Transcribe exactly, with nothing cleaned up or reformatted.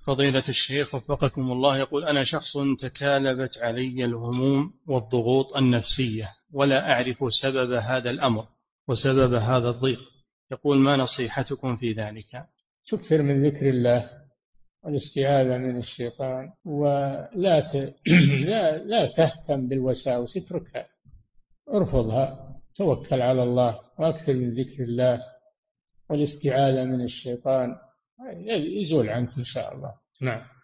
فضيلة الشيخ وفقكم الله، يقول: أنا شخص تكالبت علي الهموم والضغوط النفسية ولا أعرف سبب هذا الأمر وسبب هذا الضيق، يقول: ما نصيحتكم في ذلك؟ تكثر من ذكر الله والاستعاذة من الشيطان، ولا ت... لا لا تهتم بالوساوس، اتركها، ارفضها، توكل على الله واكثر من ذكر الله والاستعاذة من الشيطان، يزول عنك إن شاء الله. نعم.